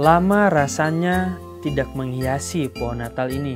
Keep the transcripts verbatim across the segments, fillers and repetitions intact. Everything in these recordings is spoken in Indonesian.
Lama rasanya tidak menghiasi pohon Natal ini.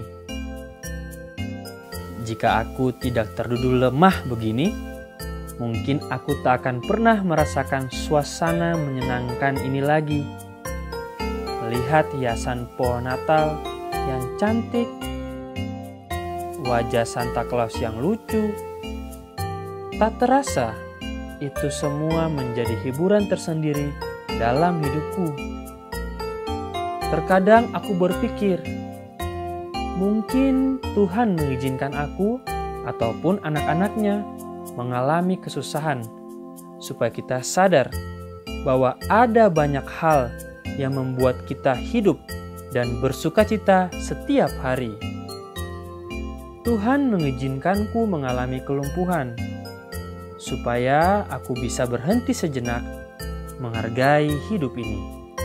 Jika aku tidak terduduk lemah begini, mungkin aku tak akan pernah merasakan suasana menyenangkan ini lagi. Melihat hiasan pohon Natal yang cantik, wajah Santa Claus yang lucu, tak terasa itu semua menjadi hiburan tersendiri dalam hidupku. Terkadang aku berpikir, mungkin Tuhan mengizinkan aku ataupun anak-anaknya mengalami kesusahan supaya kita sadar bahwa ada banyak hal yang membuat kita hidup dan bersukacita setiap hari. Tuhan mengizinkanku mengalami kelumpuhan supaya aku bisa berhenti sejenak menghargai hidup ini.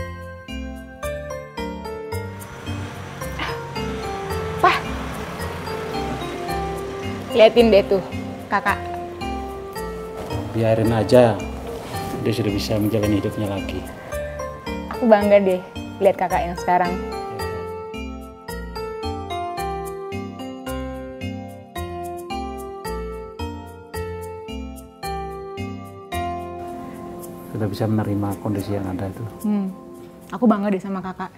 Wah, liatin deh tuh kakak. Biarin aja, dia sudah bisa menjalani hidupnya lagi. Aku bangga deh lihat kakak yang sekarang. Sudah bisa menerima kondisi yang ada itu. Hmm, aku bangga deh sama kakak.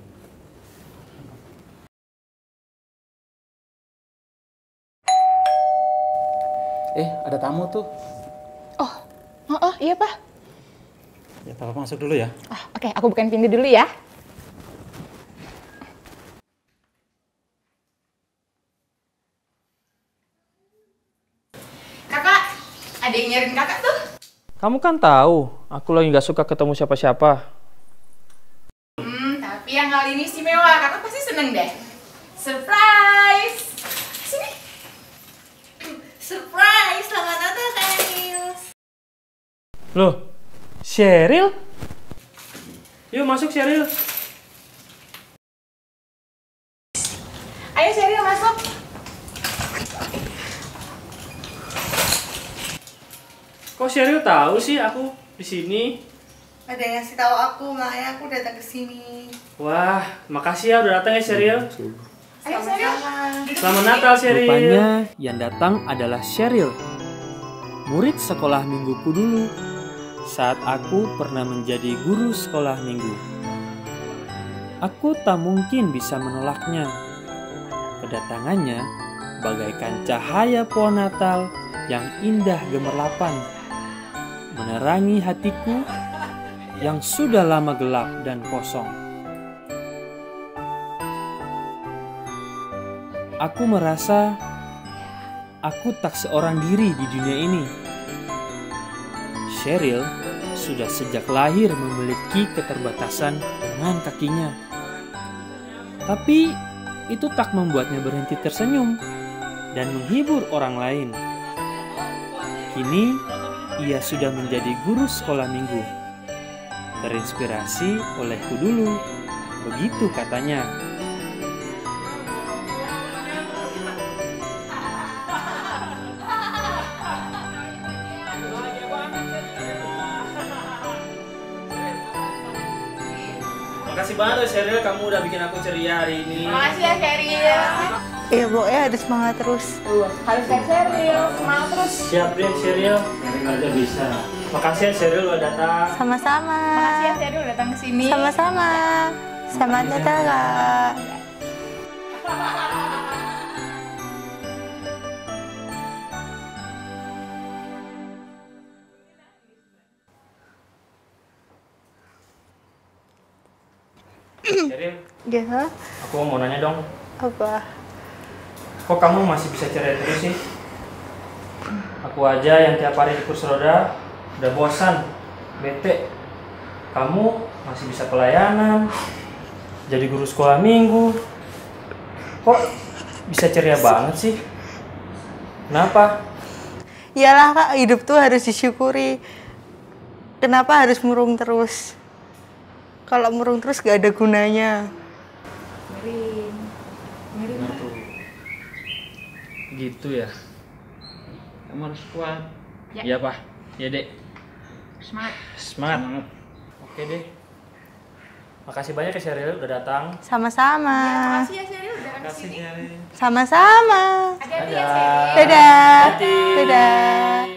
Eh, ada tamu tuh. Oh, oh, oh iya Pak. Ya, Papa masuk dulu ya. Ah, oke, aku bukain pintu dulu ya. Kakak, ada yang nyariin kakak tuh. Kamu kan tahu, aku lagi gak suka ketemu siapa-siapa. Hmm, tapi yang kali ini istimewa. Kakak pasti seneng deh. Surprise! Sini. Surprise! Selamat Natal, Kak Nils. Loh, Sheryl? Yuk masuk Sheryl. Ayo Sheryl masuk. Kok Sheryl tahu sih aku di sini? Ada yang ngasih tahu aku, makanya aku datang ke sini. Wah, makasih ya udah datang ya Sheryl. Ayo Sheryl. Selamat Natal Sheryl. Rupanya yang datang adalah Sheryl, murid sekolah mingguku dulu saat aku pernah menjadi guru sekolah minggu. Aku tak mungkin bisa menolaknya. Kedatangannya bagaikan cahaya pohon Natal yang indah gemerlapan, menerangi hatiku yang sudah lama gelap dan kosong. Aku merasa aku tak seorang diri di dunia ini. Sheryl sudah sejak lahir memiliki keterbatasan dengan kakinya. Tapi itu tak membuatnya berhenti tersenyum dan menghibur orang lain. Kini ia sudah menjadi guru sekolah minggu. Terinspirasi olehku dulu, begitu katanya. Makasih banget ya Sheryl, kamu udah bikin aku ceria hari ini. Makasih ya Sheryl. Iya, Bu, ya harus semangat terus. Harus kayak Sheryl, semangat terus. Siap deh Sheryl, aja bisa. Makasih ya Sheryl udah datang. Sama-sama. Makasih ya Sheryl udah datang ke sini. Sama-sama. Selamat Natal, Kak. Sheryl, Ya, aku mau nanya dong. apa? Kok kamu masih bisa ceria terus sih? Aku aja yang tiap hari di kursi roda udah bosan, bete. Kamu masih bisa pelayanan, jadi guru sekolah minggu. Kok bisa ceria banget sih? Kenapa? Iyalah Kak, hidup tuh harus disyukuri. Kenapa harus murung terus? Kalau murung terus gak ada gunanya. Mirin. Mirin. Nah, tuh. Gitu ya. Kamu harus kuat. Ya. Iya, Pak. Iya, Dek. Semangat. Semangat. Oke, deh. Makasih banyak ya Sheryl udah datang. Sama-sama. Makasih ya Sheryl udah ke Makasih sini. Sheryl. Sama-sama. Hati-hati ya Dadah. Sheryl. Dadah. Hati. Dadah.